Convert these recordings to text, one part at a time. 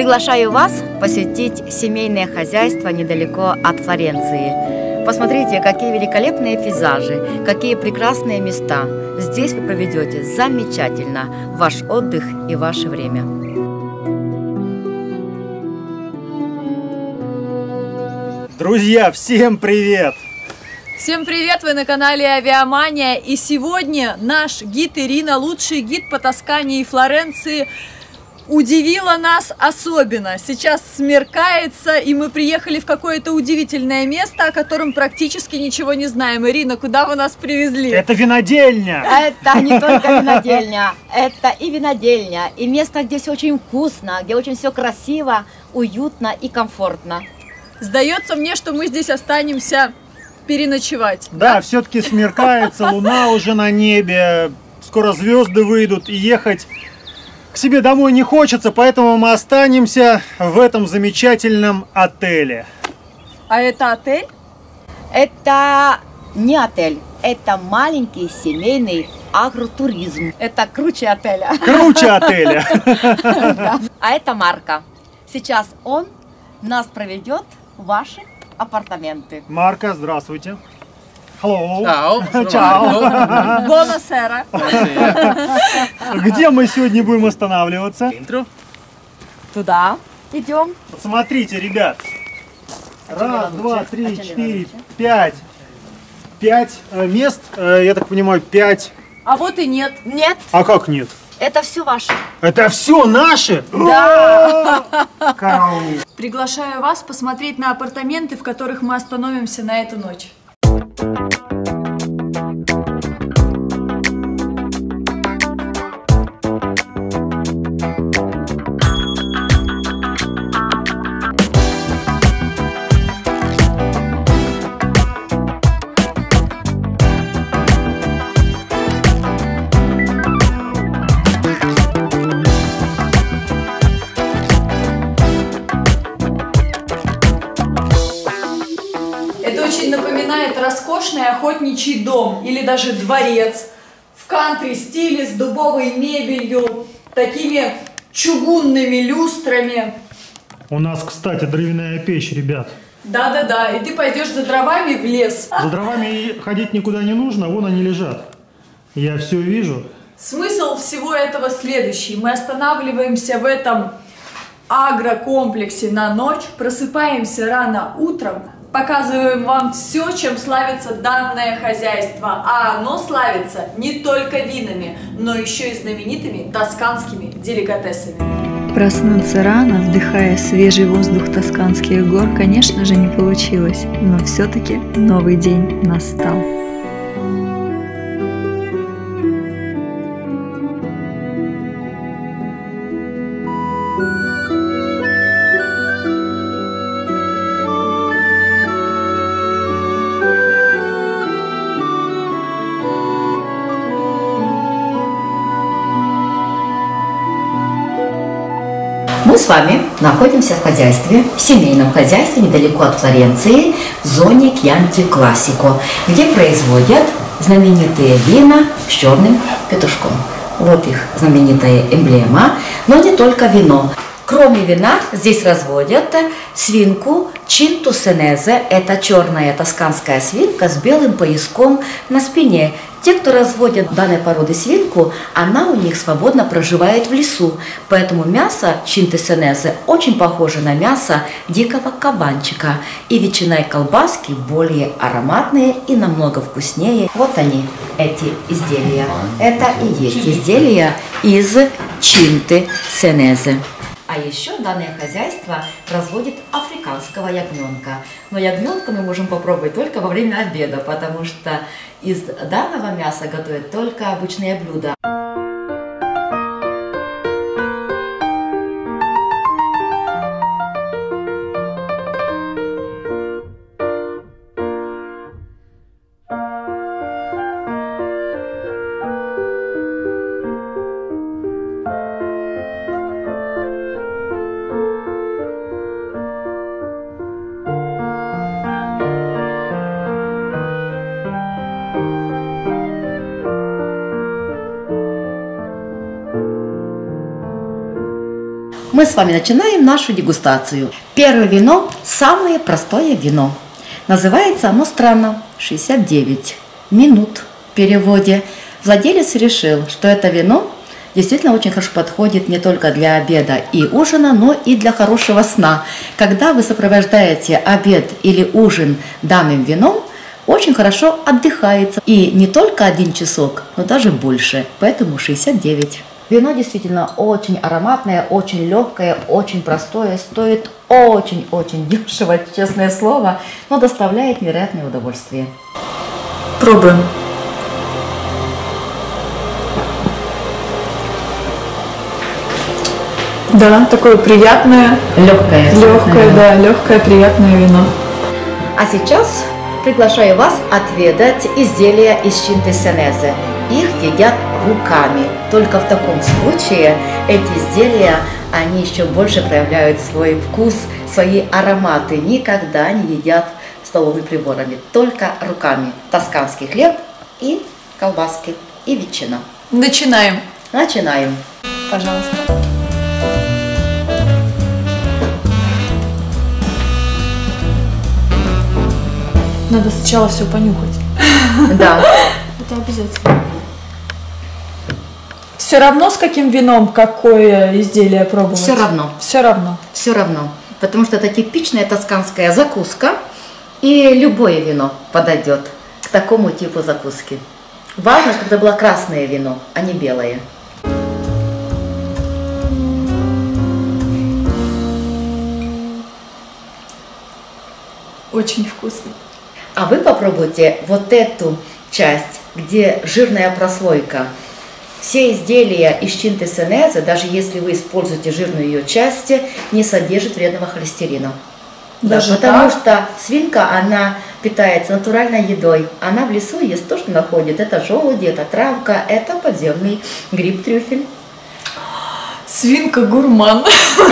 Приглашаю вас посетить семейное хозяйство недалеко от Флоренции. Посмотрите, какие великолепные пейзажи, какие прекрасные места. Здесь вы проведете замечательно ваш отдых и ваше время. Друзья, всем привет! Всем привет! Вы на канале Авиамания. И сегодня наш гид Ирина, лучший гид по Тоскане и Флоренции, удивила нас особенно. Сейчас смеркается, и мы приехали в какое-то удивительное место, о котором практически ничего не знаем. Ирина, куда вы нас привезли? Это винодельня! Это не только винодельня, это и винодельня, и место, где все очень вкусно, где очень все красиво, уютно и комфортно. Сдается мне, что мы здесь останемся переночевать. Да, все-таки смеркается, луна уже на небе, скоро звезды выйдут, и ехать к себе домой не хочется, поэтому мы останемся в этом замечательном отеле. А это отель? Это не отель, это маленький семейный агротуризм. Это круче отеля. Круче отеля. А это Марко. Сейчас он нас проведет в ваши апартаменты. Марко, здравствуйте. Hello. Ciao. Ciao. Бонасера. Где мы сегодня будем останавливаться? Dentro. Туда идем. Смотрите, ребят. Раз, два, три, четыре, пять. 5 мест, я так понимаю, 5. А вот и нет. Нет, А как нет? это все ваше. Это все наши? Да. Караул. Приглашаю вас посмотреть на апартаменты, в которых мы остановимся на эту ночь. Напоминает роскошный охотничий дом или даже дворец в кантри-стиле с дубовой мебелью, такими чугунными люстрами. У нас, кстати, дровяная печь, ребят. Да-да-да, и ты пойдешь за дровами в лес. За дровами ходить никуда не нужно, вон они лежат. Я все вижу. Смысл всего этого следующий. Мы останавливаемся в этом агрокомплексе на ночь, просыпаемся рано утром, показываем вам все, чем славится данное хозяйство. А оно славится не только винами, но еще и знаменитыми тосканскими деликатесами. Проснуться рано, вдыхая свежий воздух тосканских гор, конечно же, не получилось, но все-таки новый день настал. Мы с вами находимся в хозяйстве, в семейном хозяйстве недалеко от Флоренции, в зоне Кьянти Классико, где производят знаменитые вина с черным петушком. Вот их знаменитая эмблема, но не только вино. Кроме вина здесь разводят свинку Cinto Senese, это черная тосканская свинка с белым пояском на спине. Те, кто разводят данной породы свинку, она у них свободно проживает в лесу, поэтому мясо Cinto Senese очень похоже на мясо дикого кабанчика. И ветчина и колбаски более ароматные и намного вкуснее. Вот они, эти изделия. Это и есть изделия из Cinto Senese. А еще данное хозяйство разводит африканского ягненка. Но ягненка мы можем попробовать только во время обеда, потому что из данного мяса готовят только обычные блюда. мы с вами начинаем нашу дегустацию. Первое вино – самое простое вино. Называется оно странно – 69 минут в переводе. Владелец решил, что это вино действительно очень хорошо подходит не только для обеда и ужина, но и для хорошего сна. Когда вы сопровождаете обед или ужин данным вином, очень хорошо отдыхается. И не только 1 часок, но даже больше. Поэтому 69. Вино действительно очень ароматное, очень легкое, очень простое. Стоит очень-очень дешево, честное слово, но доставляет невероятное удовольствие. Пробуем. Да, такое приятное, Легкое, да, легкое, приятное вино. А сейчас приглашаю вас отведать изделия из Чинты Сенезе. Их едят руками. Только в таком случае эти изделия, они еще больше проявляют свой вкус, свои ароматы. Никогда не едят столовыми приборами, только руками. Тосканский хлеб и колбаски, и ветчина. Начинаем. Начинаем. Пожалуйста. Надо сначала все понюхать. Да. Это обязательно. Все равно с каким вином какое изделие пробовать? Все равно. Все равно. Все равно. Потому что это типичная тосканская закуска, и любое вино подойдет к такому типу закуски. Важно, чтобы это было красное вино, а не белое. Очень вкусно. А вы попробуйте вот эту часть, где жирная прослойка. Все изделия из Чинты Сенезе, даже если вы используете жирную ее часть, не содержат вредного холестерина. Даже да, потому так? что свинка, она питается натуральной едой. Она в лесу ест то, что находит. Это желуди, это травка, это подземный гриб-трюфель. Свинка-гурман.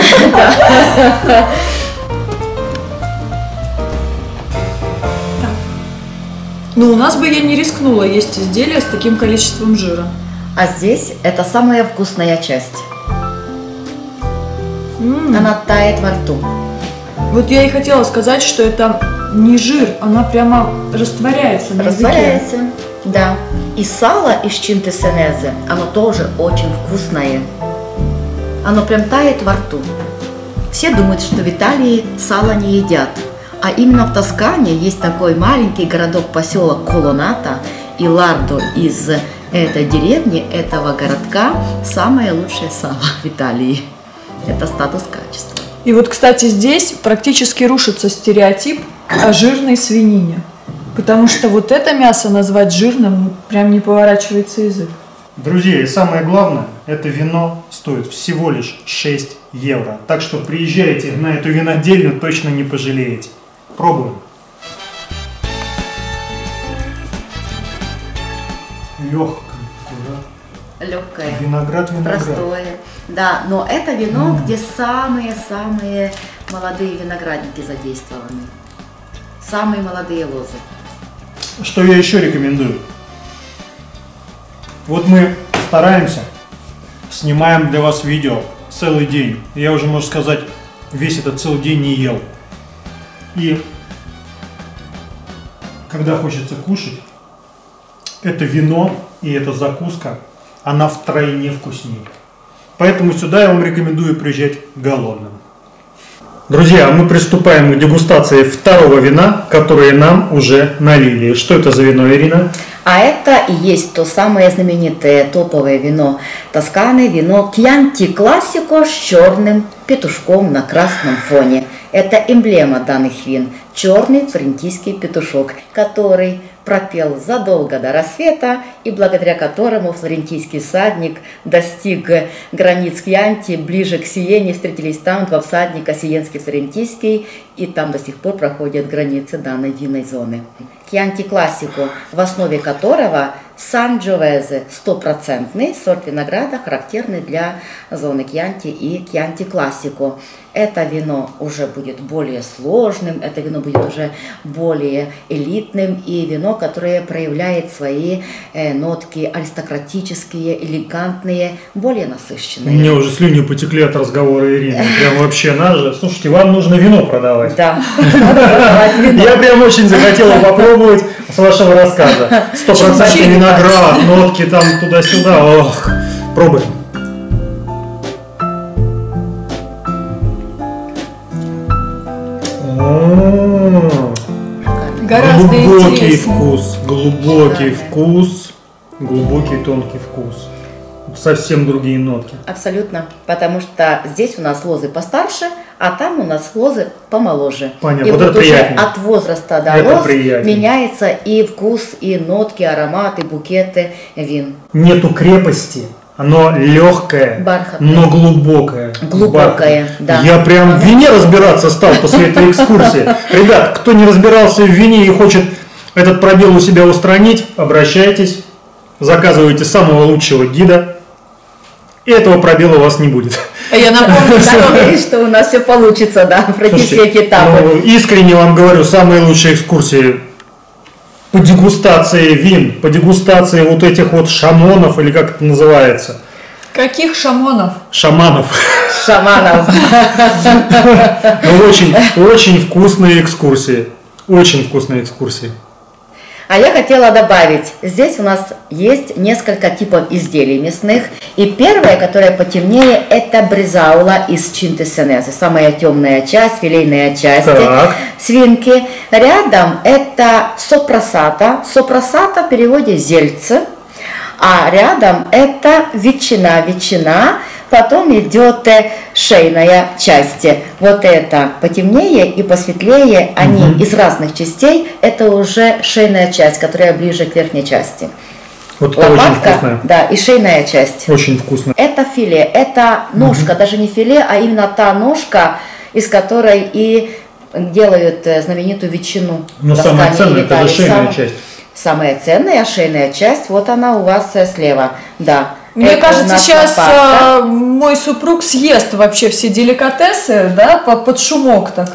Ну, у нас бы я не рискнула есть изделия с таким количеством жира. А здесь это самая вкусная часть. Она тает во рту. Вот я и хотела сказать, что это не жир, она прямо растворяется на языке. Растворяется, да. И сало из Чинты Сенезе, оно тоже очень вкусное. Оно прям тает во рту. Все думают, что в Италии сало не едят. А именно в Тоскане есть такой маленький городок-поселок Колоната, и Лардо из этой деревни, этого городка, самое лучшее сало в Италии. Это статус качества. И вот, кстати, здесь практически рушится стереотип о жирной свинине. Потому что вот это мясо назвать жирным прям не поворачивается язык. Друзья, и самое главное, это вино стоит всего лишь 6 евро. Так что приезжайте на эту винодельню, точно не пожалеете. Пробуем. Легкое. Легкое. Виноград. Простое. Да, но это вино, где самые-самые молодые виноградники задействованы. Самые молодые лозы. Что я еще рекомендую? Вот мы стараемся, снимаем для вас видео целый день. Я уже, можно сказать, весь этот целый день не ел. И когда хочется кушать, это вино и эта закуска, она втройне вкуснее. Поэтому сюда я вам рекомендую приезжать голодным. Друзья, мы приступаем к дегустации второго вина, которое нам уже налили. Что это за вино, Ирина? А это и есть то самое знаменитое топовое вино Тосканы, вино Кьянти Классико с черным петушком на красном фоне. Это эмблема данных вин. Черный флорентийский петушок, который пропел задолго до рассвета и благодаря которому флорентийский всадник достиг границ Кьянти, ближе к Сиене, встретились там два всадника, Сиенский, Флорентийский, и там до сих пор проходят границы данной винной зоны. Кьянти Классико, в основе которого Санджовезе, стопроцентный сорт винограда, характерный для зоны Кьянти и Кьянти Классико. Это вино уже будет более сложным, это вино будет уже более элитным, и вино, которое проявляет свои нотки аристократические, элегантные, более насыщенные. У меня уже слюни потекли от разговора Ирины. Прям вообще надо. Слушайте, вам нужно вино продавать. Да, надо продавать вино. Я прям очень захотела попробовать с вашего рассказа. 100% виноград, нотки там туда-сюда. Ох, пробуем. Гораздо Глубокий интереснее. вкус, глубокий вкус, глубокий тонкий вкус. Совсем другие нотки. Абсолютно, потому что здесь у нас лозы постарше, а там у нас лозы помоложе. Понятно, И вот вот это уже приятнее. от возраста до Это лоз приятнее. меняется и вкус, и нотки, ароматы, букеты вин. Нету крепости, оно легкое, Бархатное. но глубокое. Глубокое, да. Я прям в вине разбираться стал после этой экскурсии. Ребят, кто не разбирался в вине и хочет этот пробел у себя устранить, обращайтесь, заказывайте самого лучшего гида, и этого пробела у вас не будет. Я напомню, Что у нас все получится, да, пройти все Слушайте, эти этапы. ну, искренне вам говорю, самые лучшие экскурсии по дегустации вин, по дегустации вот этих вот шамонов, или как это называется, каких шамонов? шаманов. Шаманов. Ну, очень вкусные экскурсии. Очень вкусные экскурсии. А я хотела добавить, здесь у нас есть несколько типов изделий мясных. И первое, которое потемнее, это бризаула из чинтесенезе, самая темная часть, филейная часть Так. свинки. Рядом это сопросата. Сопросата в переводе зельце. А рядом это ветчина. Ветчина. Потом идет шейная часть. Вот это потемнее и посветлее, они из разных частей. Это уже шейная часть, которая ближе к верхней части. Вот это очень Лопатка, вкусная. да, и шейная часть. Очень вкусно. Это филе, это ножка, даже не филе, а именно та ножка, из которой и делают знаменитую ветчину. Но в самое Тоскане ценное, и это же Италии. шейная часть. Самая ценная шейная часть, вот она у вас слева, да. Мне Это у кажется, нас сейчас лопатка. мой супруг съест вообще все деликатесы, да, под шумок так.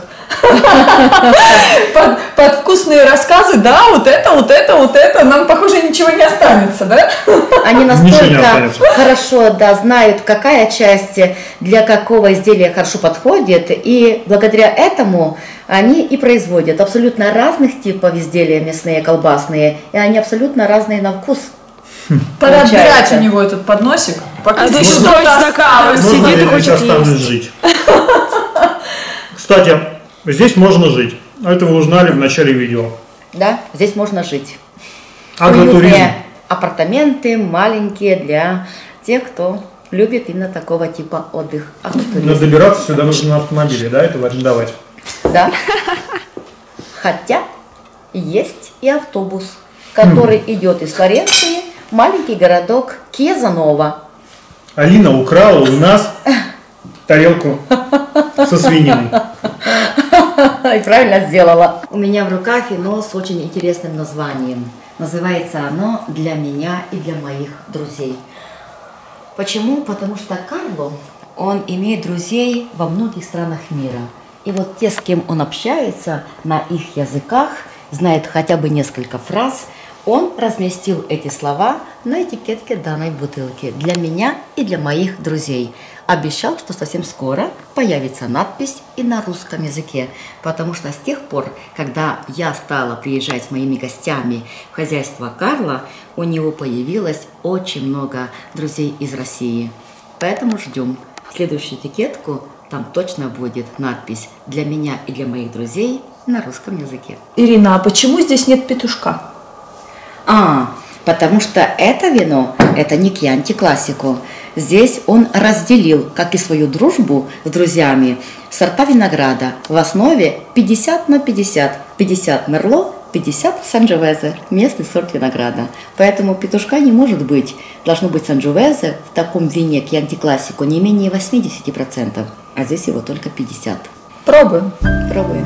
Под вкусные рассказы, да, вот это, нам, похоже, ничего не останется, да? Они Ничего не настолько останется. хорошо, да, знают, какая часть для какого изделия хорошо подходит, и благодаря этому они и производят абсолютно разных типов изделия мясные, колбасные, и они абсолютно разные на вкус. Пора отбирать Получается. у него этот подносик. Пока А здесь здесь что-то дочь осталось. заказывает. Можно Сидит и я хочет останусь есть. жить. Кстати, здесь можно жить. Это вы узнали в начале видео. Да, здесь можно жить. Агротуризм. Уютные апартаменты, маленькие для тех, кто любит именно такого типа отдых. Но Агротуризм. добираться сюда нужно на автомобиле, да, это арендовать. Да. Хотя есть и автобус, который идет из Флоренции в маленький городок Кезанова. Алина украла у нас тарелку со свининой. И правильно сделала. У меня в руках вино с очень интересным названием. Называется оно «Для меня и для моих друзей». Почему? Потому что Карло, он имеет друзей во многих странах мира. И вот те, с кем он общается на их языках, знает хотя бы несколько фраз, он разместил эти слова на этикетке данной бутылки «Для меня и для моих друзей». Обещал, что совсем скоро появится надпись и на русском языке, потому что с тех пор, когда я стала приезжать с моими гостями в хозяйство Карла, у него появилось очень много друзей из России. Поэтому ждем. Следующую этикетку, там точно будет надпись «Для меня и для моих друзей» на русском языке. Ирина, а почему здесь нет петушка? Потому что это вино, это не Кьянти Классико. Здесь он разделил, как и свою дружбу с друзьями, сорта винограда. В основе 50 на 50. 50 Мерло, 50 Санджовезе, местный сорт винограда. Поэтому петушка не может быть. Должно быть Санджовезе в таком вине Кьянти Классико не менее 80%, а здесь его только 50%. Пробуем. Пробуем.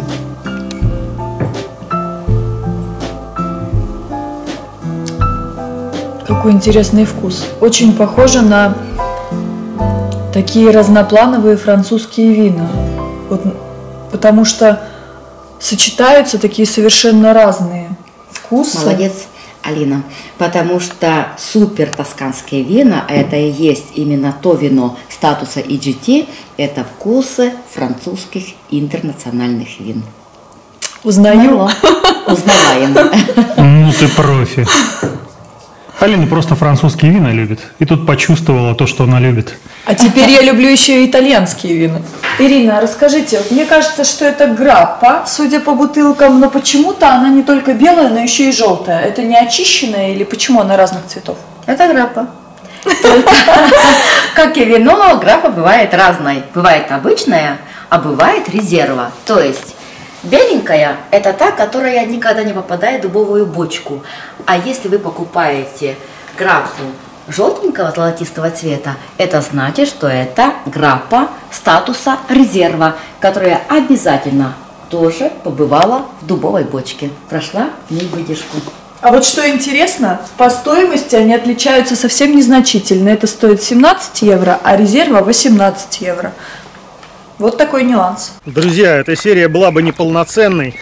Какой интересный вкус. Очень похоже на такие разноплановые французские вина. Вот, потому что сочетаются такие совершенно разные вкусы. Молодец, Алина. Потому что супер тосканские вина, а это и есть именно то вино статуса EGT, это вкусы французских интернациональных вин. Узнаю. Узнаваем. Ну ты профи. Алина просто французские вина любит. И тут почувствовала то, что она любит. А теперь я люблю еще и итальянские вина. Ирина, расскажите, вот мне кажется, что это граппа, судя по бутылкам, но почему-то она не только белая, но еще и желтая. Это не очищенная или почему она разных цветов? Это граппа. Только, как и вино, граппа бывает разной. Бывает обычная, а бывает резерва. То есть беленькая – это та, которая никогда не попадает в дубовую бочку. А если вы покупаете граппу желтенького золотистого цвета, это значит, что это граппа статуса резерва, которая обязательно тоже побывала в дубовой бочке, прошла в ней выдержку. А вот что интересно, по стоимости они отличаются совсем незначительно. Это стоит 17 евро, а резерва 18 евро. Вот такой нюанс. Друзья, эта серия была бы неполноценной.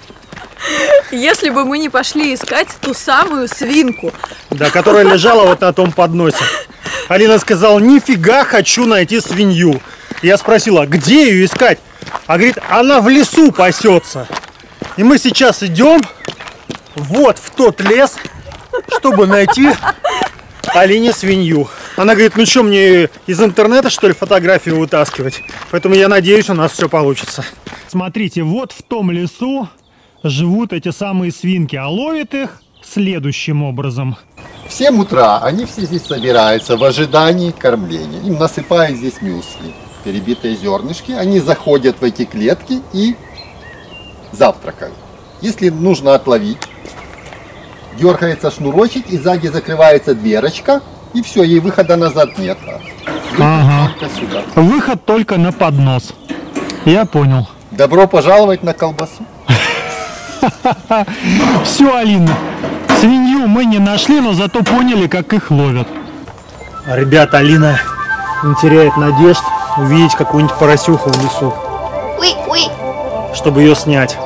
Если бы мы не пошли искать ту самую свинку. Да, которая лежала вот на том подносе. Алина сказала, нифига хочу найти свинью. Я спросила, где ее искать? А говорит, она в лесу пасется. И мы сейчас идем вот в тот лес, чтобы найти Алине свинью. Она говорит, ну что, мне из интернета, что ли, фотографию вытаскивать? Поэтому я надеюсь, у нас все получится. Смотрите, вот в том лесу живут эти самые свинки, а ловят их следующим образом. В 7 утра они все здесь собираются в ожидании кормления. Им насыпают здесь мюсли, перебитые зернышки. Они заходят в эти клетки и завтракают. Если нужно отловить, дергается шнурочек и сзади закрывается дверочка. И все, ей выхода назад нет. Ага. Только сюда. Выход только на поднос. Я понял. Добро пожаловать на колбасу. Все, Алина, свинью мы не нашли, но зато поняли, как их ловят. Ребята, Алина не теряет надежд увидеть какую-нибудь поросюху в лесу, чтобы ее снять.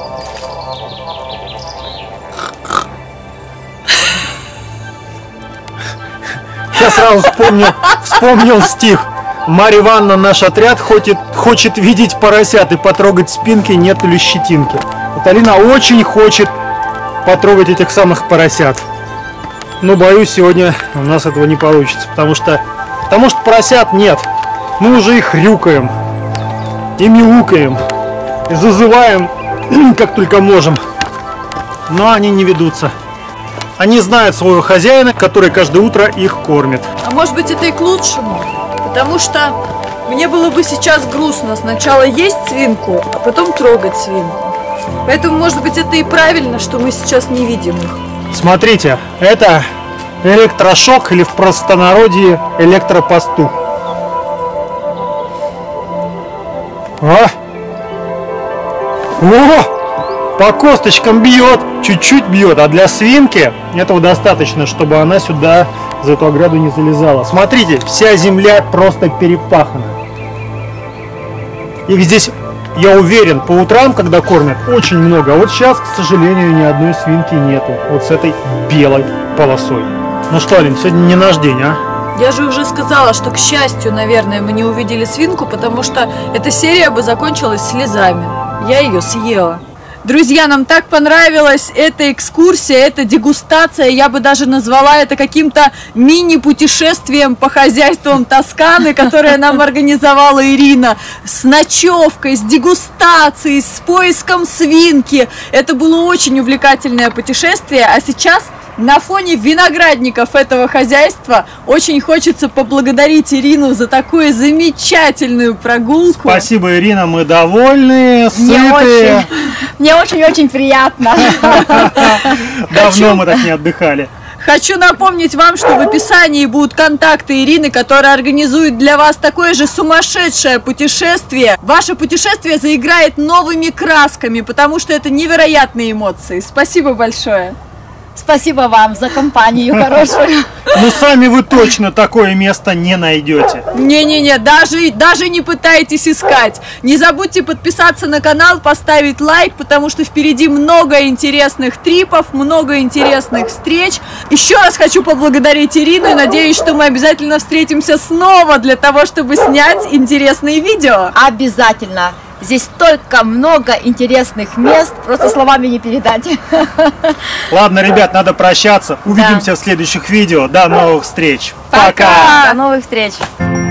Я сразу вспомнил стих. Марья Ивановна, наш отряд хочет видеть поросят и потрогать спинки, нету ли щетинки. Вот Алина очень хочет потрогать этих самых поросят. Но боюсь, сегодня у нас этого не получится, потому что поросят нет. Мы уже их хрюкаем, и мяукаем, и зазываем, как только можем. Но они не ведутся. Они знают своего хозяина, который каждое утро их кормит. А может быть, это и к лучшему? Потому что мне было бы сейчас грустно сначала есть свинку, а потом трогать свинку. Поэтому, может быть, это и правильно, что мы сейчас не видим их. Смотрите, это электрошок или в простонародье электропастух. О! По косточкам бьет, чуть-чуть бьет, а для свинки этого достаточно, чтобы она сюда, за эту ограду, не залезала. Смотрите, вся земля просто перепахана. Их здесь, я уверен, по утрам, когда кормят, очень много. А вот сейчас, к сожалению, ни одной свинки нету. Вот с этой белой полосой. Ну что, Алин, сегодня не наш день, а? Я же уже сказала, что, к счастью, наверное, мы не увидели свинку, потому что эта серия бы закончилась слезами. Я ее съела. Друзья, нам так понравилась эта экскурсия, эта дегустация. Я бы даже назвала это каким-то мини-путешествием по хозяйствам Тосканы, которое нам организовала Ирина. С ночевкой, с дегустацией, с поиском свинки. Это было очень увлекательное путешествие. А сейчас на фоне виноградников этого хозяйства очень хочется поблагодарить Ирину за такую замечательную прогулку. Спасибо, Ирина, мы довольны, сытые. Мне очень-очень приятно. Давно мы так не отдыхали. Хочу напомнить вам, что в описании будут контакты Ирины, которая организует для вас такое же сумасшедшее путешествие. Ваше путешествие заиграет новыми красками, потому что это невероятные эмоции. Спасибо большое. Спасибо вам за компанию хорошую. Ну сами вы точно такое место не найдете. Не-не-не, даже не пытайтесь искать. Не забудьте подписаться на канал, поставить лайк, потому что впереди много интересных трипов, много интересных встреч. Еще раз хочу поблагодарить Ирину и надеюсь, что мы обязательно встретимся снова для того, чтобы снять интересные видео. Обязательно. Здесь столько много интересных мест, просто словами не передать. Ладно, ребят, надо прощаться. Увидимся в следующих видео. До новых встреч. Пока! До новых встреч.